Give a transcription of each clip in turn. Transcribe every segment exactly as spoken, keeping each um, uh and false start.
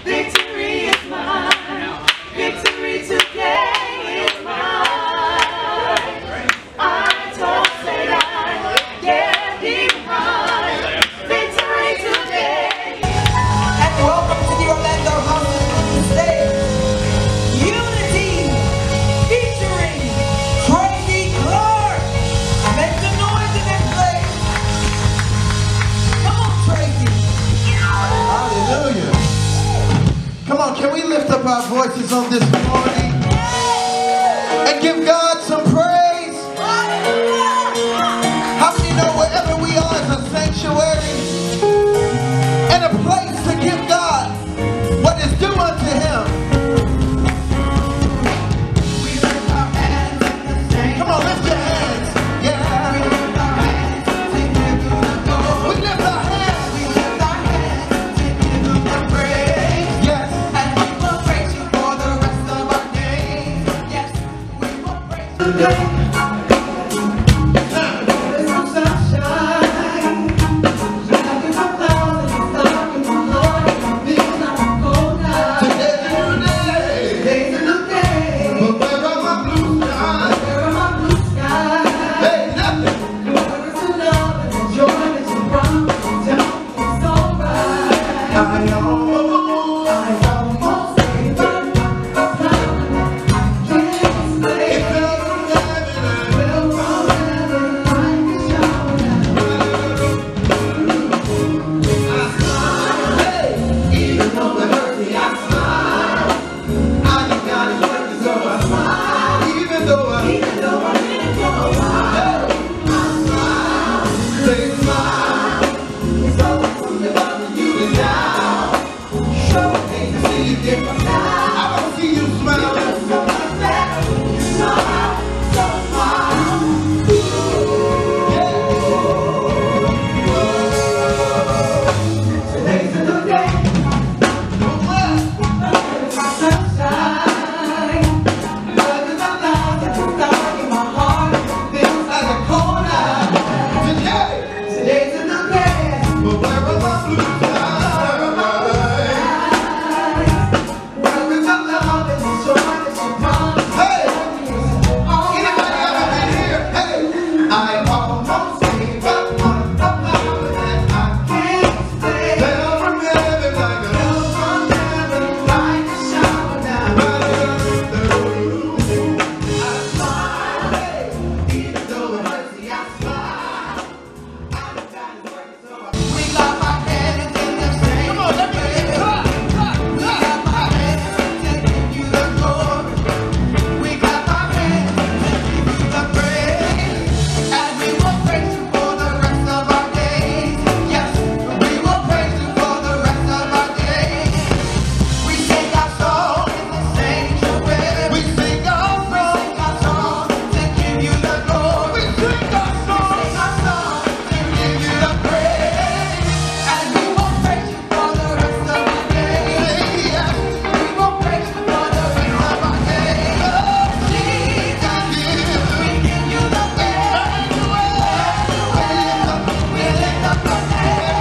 Victory is mine. Victory today is mine. I told Satan, get thee behind. Victory today. And welcome to the Orlando House of Blues stage. Unity featuring Tracy Clark. Make some noise in this place. Come on, Tracy. Hallelujah. Come on, can we lift up our voices on this morning and give God some praise? How many know wherever we are is a sanctuary and a place to give God what is due unto Him? Come on, lift your hands. Yeah. We lift our hands to give you the glory. We lift our hands. We lift our hands to give you the praise. Yes. And we will praise you for the rest of our days. Yes, we will praise you today. There's no sunshine. Nothing but clouds and it's dark in my heart. It feels like a cold night. Today's a new day. Today's a new day. But where are my blue skies? Where are my blue skies? Hey, nothing. Where is the love and the joy that you brought? Tell me it's alright. I almost, I almost gave up. I can't it explain. fell from heaven. Fell from heaven like a shower. Hey, even though it hurt me, I smile. I just got it working, so I smile. Even though I, Even though I've been in for a while, I smile. say smile. It's over from the bottom of you and now. Show me to see you different now. I want to see you smile. So much better. You smile, so smile. Today's a new day. Sunshine. Nothing but love that is dark in my heart. Feels like a cold night. Today, Today's a new day. but where are my blue skies? Where is the love and the joy that you brought? Hey, All anybody ever been here? Hey, I almost gave up on the power that I can't stay. fell from heaven like a Fell from heaven like a shower down. I smile, even though it hurts me, I smile. I just got it working, so I we got my hands in the same. Come on, let me hear it. We got my hands to give you the glory. We got my hands to give you the praise. And we will praise you for the rest of our days. Yes, we will praise you for the rest of our days. We sing our song in the sanctuary. We sing our We song. sing our song to give you the glory. We sing our We song. sing our song to give you the praise. And we will praise you for the rest of our days. Yes. We will praise you for the rest of our days. Oh, Jesus, we give you the praise. We lift up our hands.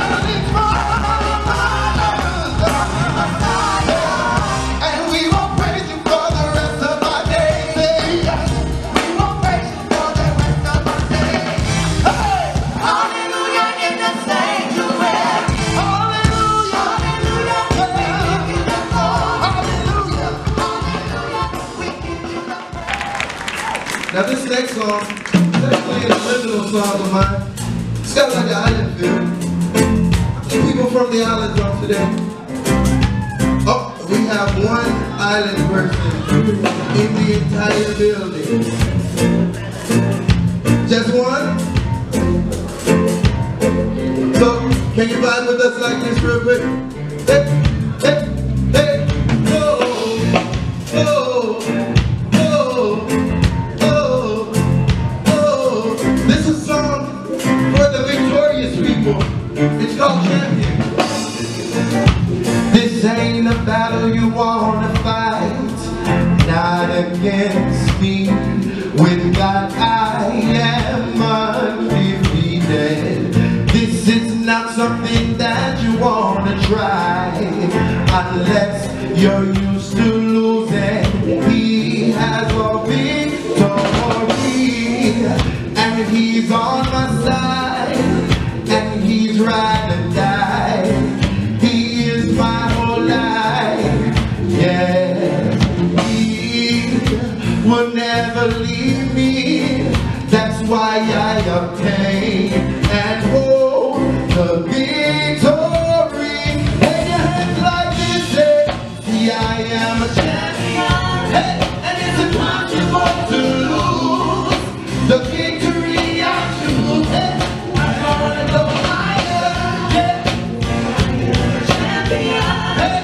And we will praise you for the rest of our days. We will praise you for the rest of our days. Hey! Hallelujah in the sanctuary. Hallelujah! Hallelujah, we give you the glory. Hallelujah! Hallelujah, we give you the praise. Now this next song is actually an original song of mine. It's got like an island feel. The people from the islands on today. Oh, we have one island person in the entire building. Just one? So, can you vibe with us like this real quick? Hey, hey, hey, oh, oh, oh, oh, oh. This is a song for the victorious people. It's called Champion. This ain't a battle you wanna fight, not against me. With God I am undefeated. This is not something that you wanna try. I unless you're used to losing. He has all victory, and he's on my side, and he's ride and die. He is my whole life, yeah. He will never leave me. That's why I obtain and hold the victory. Take your hands like this, hey. See, I am a champion, hey, and it's impossible to lose. The victory I choose, hey. I'm gonna go higher, yeah. I am a champion, hey.